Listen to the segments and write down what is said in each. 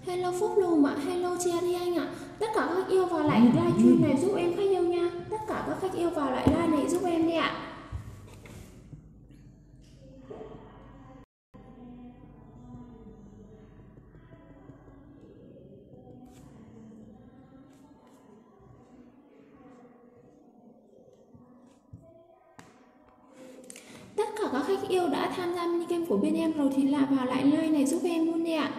Hello Phúc Lùm ạ, hello Cherry Anh ạ. Tất cả các yêu vào lại livestream này giúp em khách yêu nha. Tất cả các khách yêu vào lại live này giúp em đi ạ. Tất cả các khách yêu đã tham gia mini game của bên em rồi thì là vào lại live này giúp em luôn đi ạ.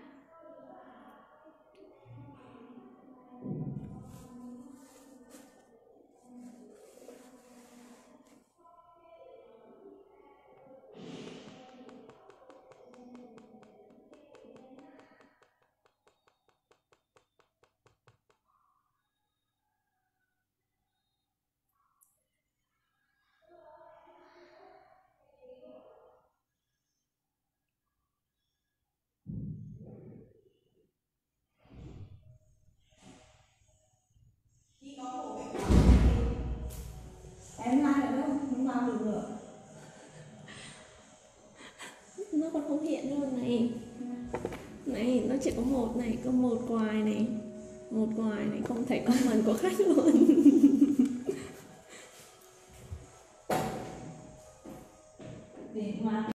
Em like ở đâu? Không vào được nữa. Nó còn không hiện luôn này. Này, nó chỉ có một này, có một quài này. Một quài này, không thấy comment của khách luôn.